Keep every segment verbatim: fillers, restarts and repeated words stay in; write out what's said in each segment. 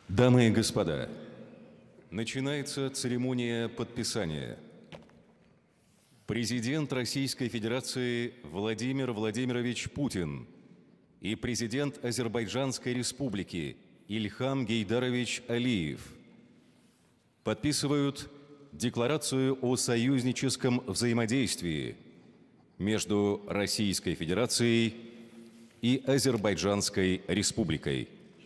Дамы и господа, начинается церемония подписания. Президент Российской Федерации Владимир Владимирович Путин и президент Азербайджанской Республики Ильхам Гейдарович Алиев подписывают Декларацию о союзническом взаимодействии между Российской Федерацией и Азербайджанской Республикой.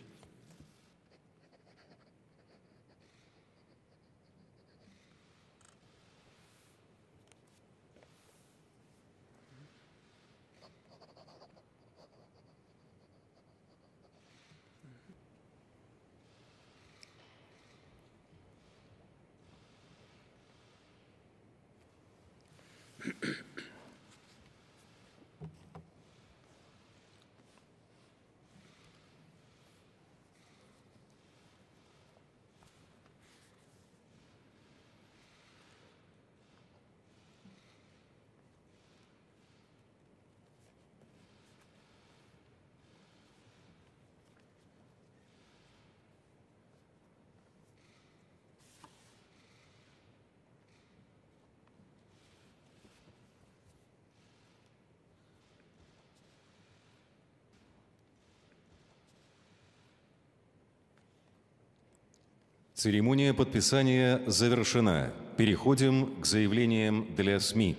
Церемония подписания завершена. Переходим к заявлениям для СМИ.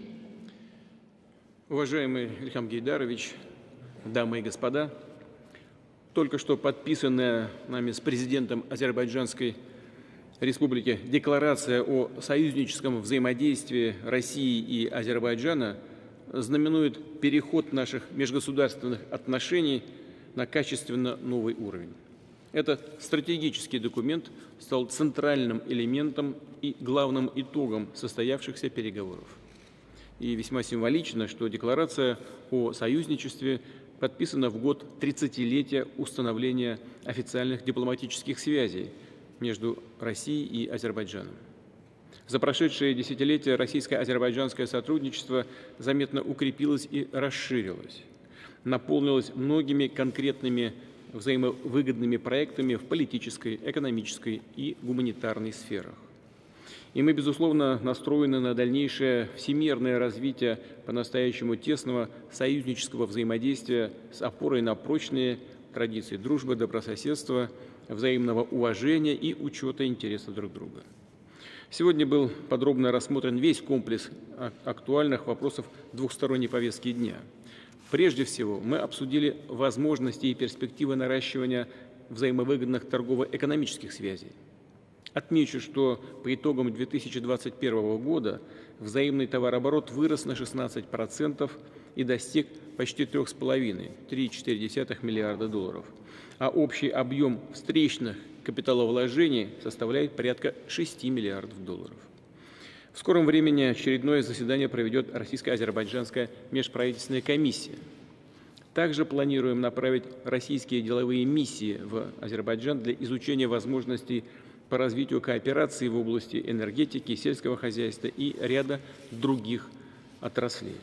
Уважаемый Ильхам Гейдарович, дамы и господа, только что подписанная нами с президентом Азербайджанской Республики Декларация о союзническом взаимодействии России и Азербайджана знаменует переход наших межгосударственных отношений на качественно новый уровень. Этот стратегический документ стал центральным элементом и главным итогом состоявшихся переговоров. И весьма символично, что декларация о союзничестве подписана в год тридцатилетия установления официальных дипломатических связей между Россией и Азербайджаном. За прошедшие десятилетия российско-азербайджанское сотрудничество заметно укрепилось и расширилось, наполнилось многими конкретными взаимовыгодными проектами в политической, экономической и гуманитарной сферах. И мы, безусловно, настроены на дальнейшее всемирное развитие по-настоящему тесного союзнического взаимодействия с опорой на прочные традиции дружбы, добрососедства, взаимного уважения и учета интересов друг друга. Сегодня был подробно рассмотрен весь комплекс актуальных вопросов двухсторонней повестки дня. Прежде всего, мы обсудили возможности и перспективы наращивания взаимовыгодных торгово-экономических связей. Отмечу, что по итогам две тысячи двадцать первого года взаимный товарооборот вырос на шестнадцать процентов и достиг почти трёх с половиной — три целых четыре десятых миллиарда долларов, а общий объем встречных капиталовложений составляет порядка шести миллиардов долларов. В скором времени очередное заседание проведет Российско-Азербайджанская межправительственная комиссия. Также планируем направить российские деловые миссии в Азербайджан для изучения возможностей по развитию кооперации в области энергетики, сельского хозяйства и ряда других отраслей.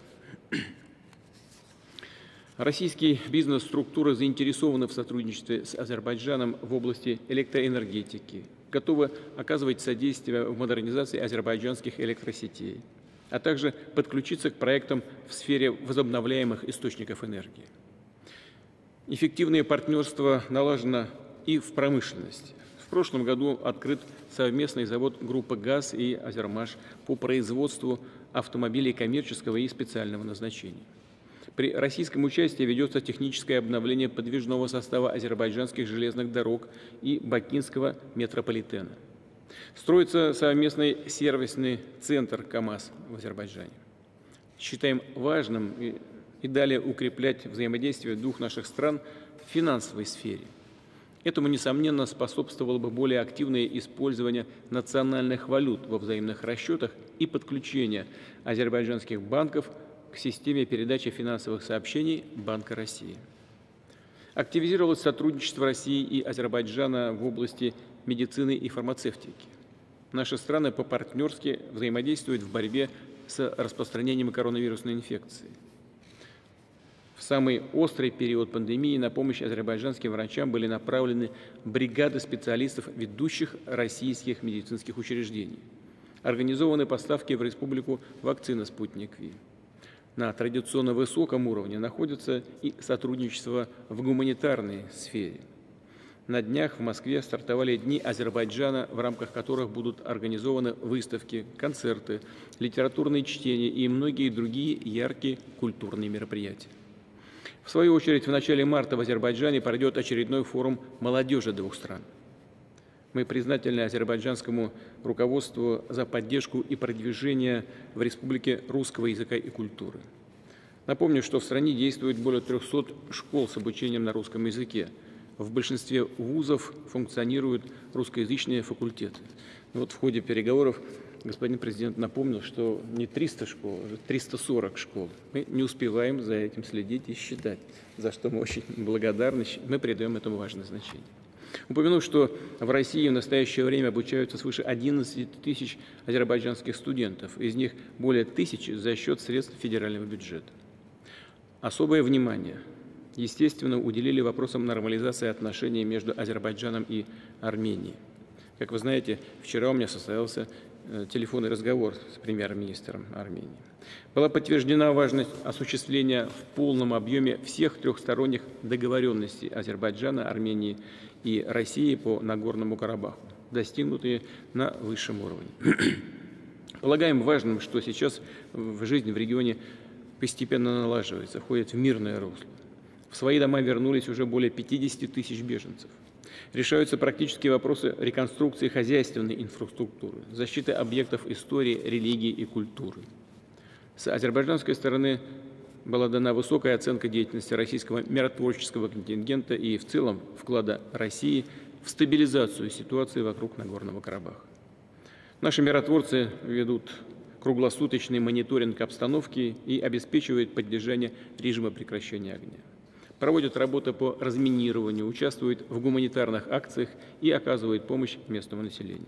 Российские бизнес-структуры заинтересованы в сотрудничестве с Азербайджаном в области электроэнергетики, готовы оказывать содействие в модернизации азербайджанских электросетей, а также подключиться к проектам в сфере возобновляемых источников энергии. Эффективное партнерство налажено и в промышленности. В прошлом году открыт совместный завод группы ГАЗ и Азермаш по производству автомобилей коммерческого и специального назначения. При российском участии ведется техническое обновление подвижного состава азербайджанских железных дорог и бакинского метрополитена. Строится совместный сервисный центр КАМАЗ в Азербайджане. Считаем важным и, и далее укреплять взаимодействие двух наших стран в финансовой сфере. Этому, несомненно, способствовало бы более активное использование национальных валют во взаимных расчетах и подключение азербайджанских банков к системе передачи финансовых сообщений Банка России. Активизировалось сотрудничество России и Азербайджана в области медицины и фармацевтики. Наши страны по-партнерски взаимодействуют в борьбе с распространением коронавирусной инфекции. В В самый острый период пандемии на помощь азербайджанским врачам были направлены бригады специалистов ведущих российских медицинских учреждений. Организованы поставки в республику вакцины «Спутник Ви». На традиционно высоком уровне находится и сотрудничество в гуманитарной сфере. На днях в Москве стартовали Дни Азербайджана, в рамках которых будут организованы выставки, концерты, литературные чтения и многие другие яркие культурные мероприятия. В свою очередь, в начале марта в Азербайджане пройдет очередной форум молодежи двух стран. Мы признательны азербайджанскому руководству за поддержку и продвижение в республике русского языка и культуры. Напомню, что в стране действует более трёхсот школ с обучением на русском языке. В большинстве вузов функционируют русскоязычные факультеты. Вот в ходе переговоров господин президент напомнил, что не триста школ, а триста сорок школ. Мы не успеваем за этим следить и считать, за что мы очень благодарны, мы придаем этому важное значение. Упомяну, что в России в настоящее время обучаются свыше одиннадцати тысяч азербайджанских студентов, из них более тысячи за счет средств федерального бюджета. Особое внимание, естественно, уделили вопросам нормализации отношений между Азербайджаном и Арменией. Как вы знаете, вчера у меня состоялся телефонный разговор с премьер-министром Армении. Была подтверждена важность осуществления в полном объеме всех трехсторонних договоренностей Азербайджана, Армении и России по Нагорному Карабаху, достигнутые на высшем уровне. Полагаем важным, что сейчас в жизнь в регионе постепенно налаживается, входит в мирное русло. В свои дома вернулись уже более пятидесяти тысяч беженцев. Решаются практические вопросы реконструкции хозяйственной инфраструктуры, защиты объектов истории, религии и культуры. С азербайджанской стороны была дана высокая оценка деятельности российского миротворческого контингента и в целом вклада России в стабилизацию ситуации вокруг Нагорного Карабаха. Наши миротворцы ведут круглосуточный мониторинг обстановки и обеспечивают поддержание режима прекращения огня. Проводят работу по разминированию, участвуют в гуманитарных акциях и оказывают помощь местному населению.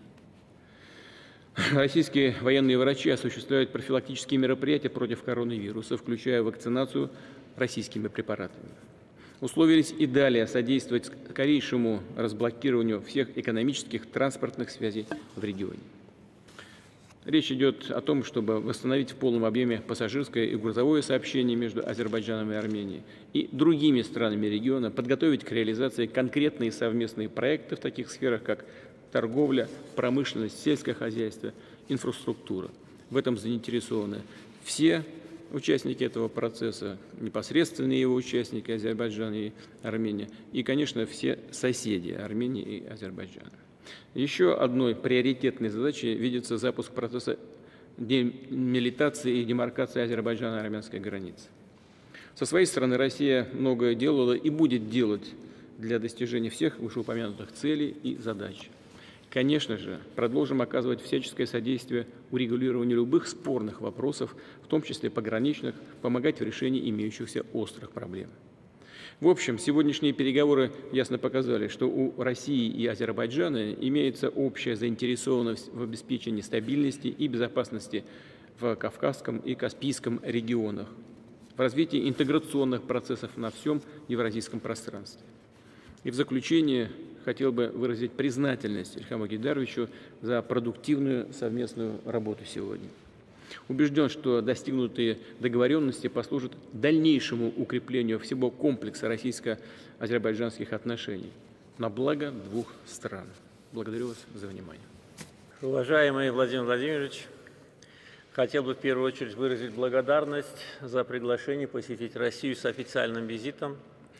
Российские военные врачи осуществляют профилактические мероприятия против коронавируса, включая вакцинацию российскими препаратами. Условились и далее содействовать скорейшему разблокированию всех экономических транспортных связей в регионе. Речь идет о том, чтобы восстановить в полном объеме пассажирское и грузовое сообщение между Азербайджаном и Арменией и другими странами региона, подготовить к реализации конкретные совместные проекты в таких сферах, как торговля, промышленность, сельское хозяйство, инфраструктура. В этом заинтересованы все участники этого процесса, непосредственные его участники Азербайджана и Армения, и, конечно, все соседи Армении и Азербайджана. Еще одной приоритетной задачей видится запуск процесса демилитации и демаркации азербайджано-армянской границы. Со своей стороны Россия многое делала и будет делать для достижения всех вышеупомянутых целей и задач. Конечно же, продолжим оказывать всяческое содействие урегулированию любых спорных вопросов, в том числе пограничных, помогать в решении имеющихся острых проблем. В общем, сегодняшние переговоры ясно показали, что у России и Азербайджана имеется общая заинтересованность в обеспечении стабильности и безопасности в Кавказском и Каспийском регионах, в развитии интеграционных процессов на всем евразийском пространстве. И в заключение хотел бы выразить признательность Ильхаму Гейдаровичу за продуктивную совместную работу сегодня. Убежден, что достигнутые договоренности послужат дальнейшему укреплению всего комплекса российско-азербайджанских отношений на благо двух стран. Благодарю вас за внимание. Уважаемый Владимир Владимирович, хотел бы в первую очередь выразить благодарность за приглашение посетить Россию с официальным визитом.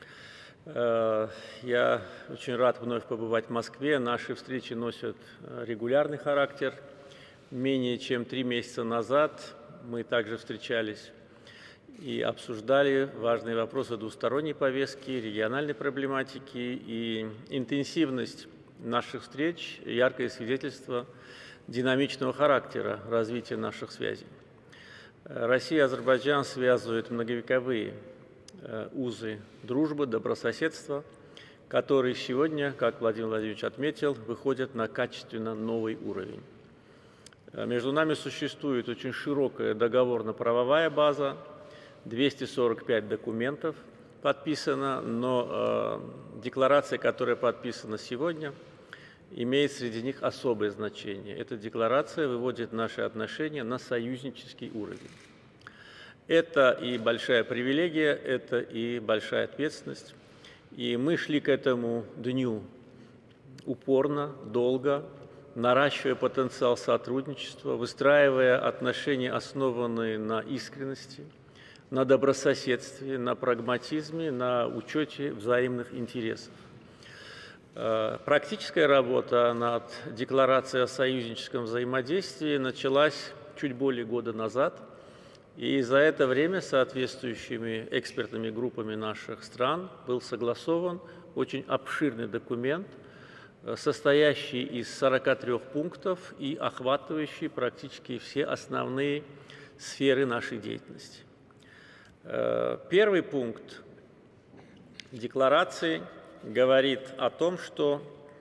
Я очень рад вновь побывать в Москве. Наши встречи носят регулярный характер. Менее чем три месяца назад мы также встречались и обсуждали важные вопросы двусторонней повестки, региональной проблематики, и интенсивность наших встреч – яркое свидетельство динамичного характера развития наших связей. Россия и Азербайджан связывают многовековые узы дружбы, добрососедства, которые сегодня, как Владимир Владимирович отметил, выходят на качественно новый уровень. Между нами существует очень широкая договорно-правовая база, двести сорок пять документов подписано, но э, декларация, которая подписана сегодня, имеет среди них особое значение. Эта декларация выводит наши отношения на союзнический уровень. Это и большая привилегия, это и большая ответственность. И мы шли к этому дню упорно, долго, наращивая потенциал сотрудничества, выстраивая отношения, основанные на искренности, на добрососедстве, на прагматизме, на учете взаимных интересов. Практическая работа над декларацией о союзническом взаимодействии началась чуть более года назад, и за это время соответствующими экспертными группами наших стран был согласован очень обширный документ, состоящий из сорока трёх пунктов и охватывающий практически все основные сферы нашей деятельности. Первый пункт декларации говорит о том, что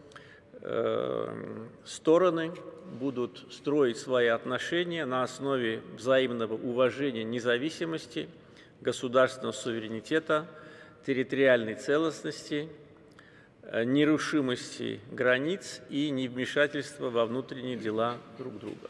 стороны будут строить свои отношения на основе взаимного уважения независимости, государственного суверенитета, территориальной целостности, нерушимости границ и невмешательства во внутренние дела друг друга.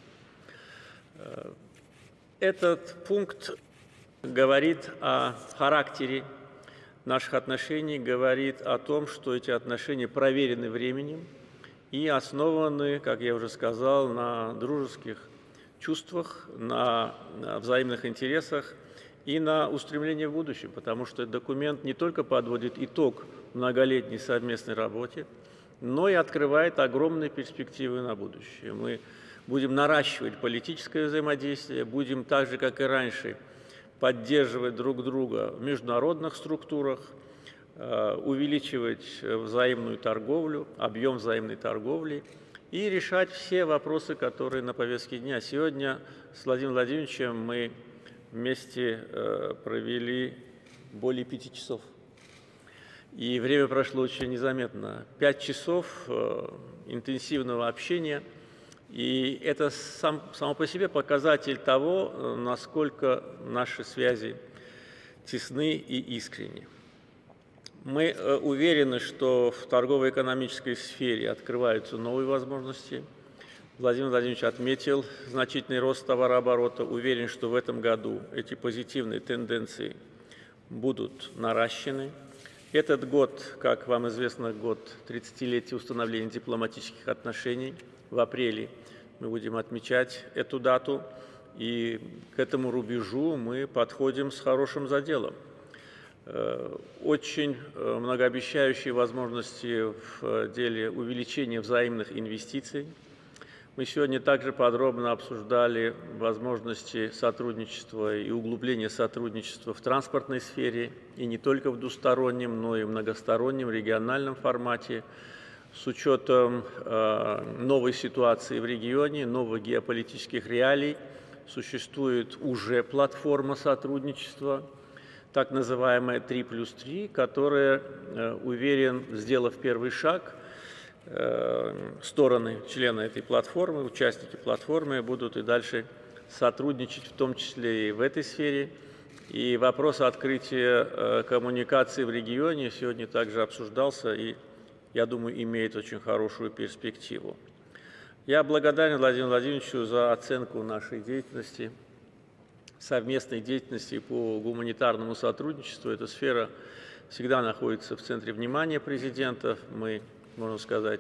Этот пункт говорит о характере наших отношений, говорит о том, что эти отношения проверены временем и основаны, как я уже сказал, на дружеских чувствах, на взаимных интересах и на устремлении в будущем, потому что этот документ не только подводит итог многолетней совместной работе, но и открывает огромные перспективы на будущее. Мы будем наращивать политическое взаимодействие, будем так же, как и раньше, поддерживать друг друга в международных структурах, увеличивать взаимную торговлю, объем взаимной торговли и решать все вопросы, которые на повестке дня. Сегодня с Владимиром Владимировичем мы вместе провели более пяти часов. И время прошло очень незаметно. Пять часов интенсивного общения. И это сам, само по себе показатель того, насколько наши связи тесны и искренни. Мы уверены, что в торгово-экономической сфере открываются новые возможности. Владимир Владимирович отметил значительный рост товарооборота. Уверен, что в этом году эти позитивные тенденции будут наращены. Этот год, как вам известно, год тридцатилетия установления дипломатических отношений. В апреле мы будем отмечать эту дату, и к этому рубежу мы подходим с хорошим заделом. Очень многообещающие возможности в деле увеличения взаимных инвестиций. Мы сегодня также подробно обсуждали возможности сотрудничества и углубления сотрудничества в транспортной сфере, и не только в двустороннем, но и в многостороннем региональном формате, с учетом э, новой ситуации в регионе, новых геополитических реалий. Существует уже платформа сотрудничества, так называемая три плюс три, которая, э, уверен, сделав первый шаг, э, стороны, члены этой платформы, участники платформы будут и дальше сотрудничать, в том числе и в этой сфере. И вопрос открытия э, коммуникаций в регионе сегодня также обсуждался и, я думаю, имеет очень хорошую перспективу. Я благодарен Владимиру Владимировичу за оценку нашей деятельности, совместной деятельности по гуманитарному сотрудничеству. Эта сфера всегда находится в центре внимания президента. Мы, можно сказать,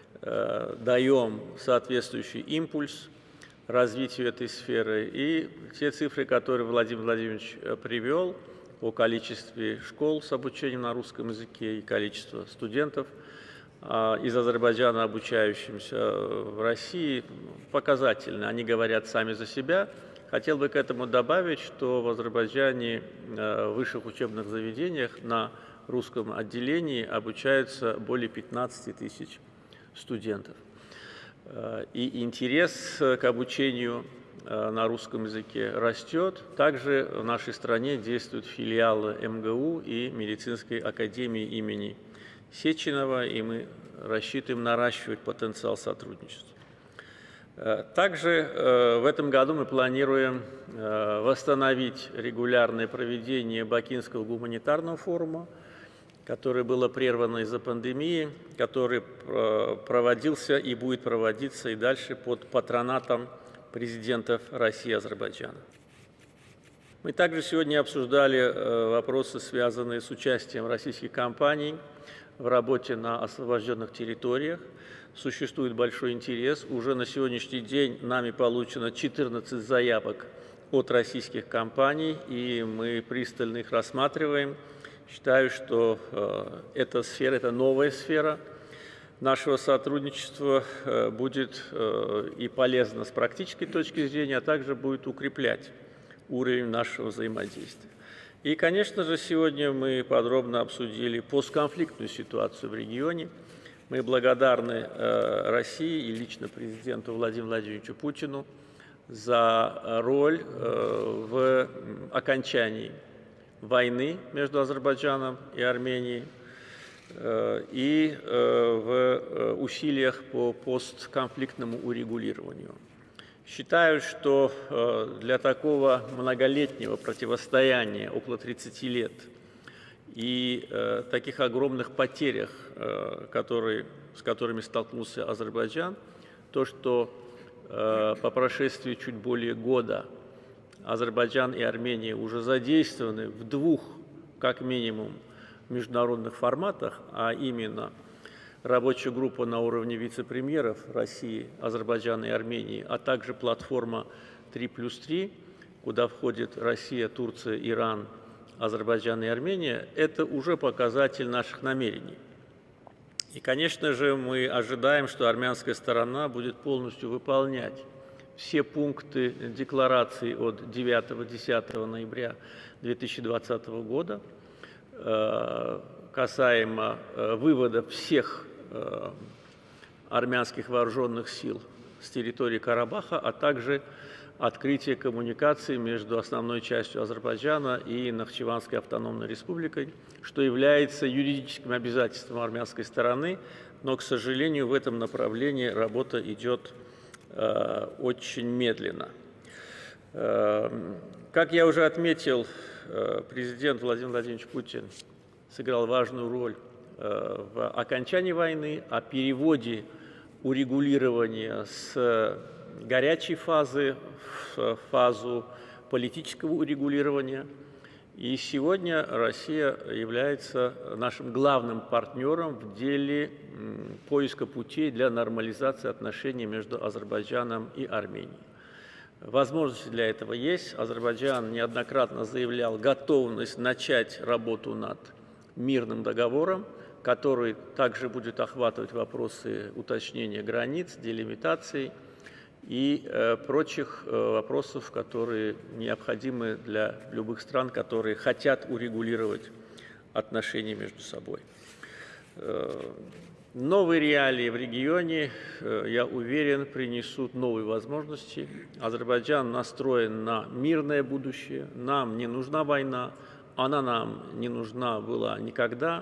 даем соответствующий импульс развитию этой сферы. И те цифры, которые Владимир Владимирович привел о количестве школ с обучением на русском языке и количество студентов из Азербайджана, обучающимся в России, показательны. Они говорят сами за себя. Хотел бы к этому добавить, что в Азербайджане в высших учебных заведениях на русском отделении обучаются более пятнадцати тысяч студентов. И интерес к обучению на русском языке растет. Также в нашей стране действуют филиалы эм гэ у и медицинской академии имени Сеченова, и мы рассчитываем наращивать потенциал сотрудничества. Также в этом году мы планируем восстановить регулярное проведение Бакинского гуманитарного форума, которое было прервано из-за пандемии, который проводился и будет проводиться и дальше под патронатом президентов России и Азербайджана. Мы также сегодня обсуждали вопросы, связанные с участием российских компаний в работе на освобожденных территориях. Существует большой интерес. Уже на сегодняшний день нами получено четырнадцать заявок от российских компаний, и мы пристально их рассматриваем. Считаю, что э, эта сфера, это новая сфера нашего сотрудничества, э, будет э, и полезна с практической точки зрения, а также будет укреплять уровень нашего взаимодействия. И, конечно же, сегодня мы подробно обсудили постконфликтную ситуацию в регионе. Мы благодарны э, России и лично президенту Владимиру Владимировичу Путину за роль э, в окончании войны между Азербайджаном и Арменией э, и э, в усилиях по постконфликтному урегулированию. Считаю, что э, для такого многолетнего противостояния, около тридцати лет, и э, таких огромных потерях, э, которые, с которыми столкнулся Азербайджан, то, что э, по прошествии чуть более года Азербайджан и Армения уже задействованы в двух, как минимум, международных форматах, а именно рабочая группа на уровне вице-премьеров России, Азербайджана и Армении, а также платформа три плюс три, куда входит Россия, Турция, Иран, Азербайджан и Армения, это уже показатель наших намерений. И, конечно же, мы ожидаем, что армянская сторона будет полностью выполнять все пункты декларации от девятого-десятого ноября две тысячи двадцатого года э, касаемо э, вывода всех э, армянских вооруженных сил с территории Карабаха, а также открытие коммуникаций между основной частью Азербайджана и Нахчеванской автономной республикой, что является юридическим обязательством армянской стороны, но, к сожалению, в этом направлении работа идет э, очень медленно. Э, как я уже отметил, э, президент Владимир Владимирович Путин сыграл важную роль э, в окончании войны, о переводе урегулирования с горячей фазы в фазу политического урегулирования. И сегодня Россия является нашим главным партнером в деле поиска путей для нормализации отношений между Азербайджаном и Арменией. Возможности для этого есть. Азербайджан неоднократно заявлял готовность начать работу над мирным договором, который также будет охватывать вопросы уточнения границ, делимитаций и э, прочих э, вопросов, которые необходимы для любых стран, которые хотят урегулировать отношения между собой. Э, новые реалии в регионе, э, я уверен, принесут новые возможности. Азербайджан настроен на мирное будущее. Нам не нужна война, она нам не нужна была никогда.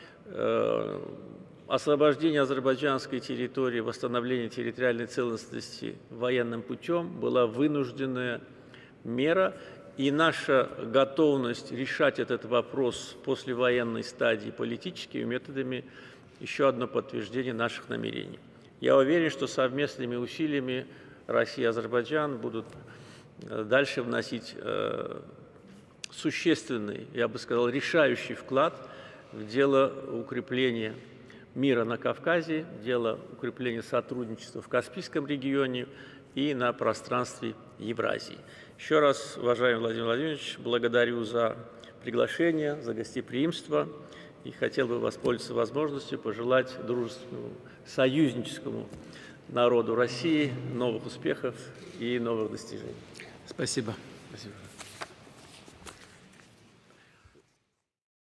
Э, Освобождение азербайджанской территории, восстановление территориальной целостности военным путем была вынужденная мера, и наша готовность решать этот вопрос после военной стадии политическими методами – еще одно подтверждение наших намерений. Я уверен, что совместными усилиями Россия и Азербайджан будут дальше вносить э, существенный, я бы сказал, решающий вклад в дело укрепления мира на Кавказе, дело укрепления сотрудничества в Каспийском регионе и на пространстве Евразии. Еще раз, уважаемый Владимир Владимирович, благодарю за приглашение, за гостеприимство и хотел бы воспользоваться возможностью пожелать дружественному, союзническому народу России новых успехов и новых достижений. Спасибо. Спасибо.